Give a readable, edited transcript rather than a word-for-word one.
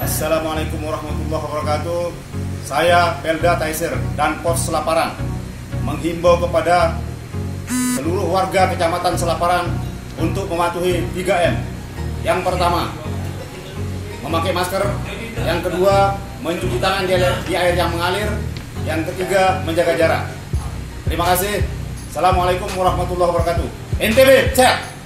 Assalamualaikum warahmatullahi wabarakatuh. Saya Pelda Taiser dan Pos Selaparan menghimbau kepada seluruh warga Kecamatan Selaparan untuk mematuhi 3M. Yang pertama, memakai masker. Yang kedua, mencuci tangan di air yang mengalir. Yang ketiga, menjaga jarak. Terima kasih. Assalamualaikum warahmatullahi wabarakatuh. NTB, sehat.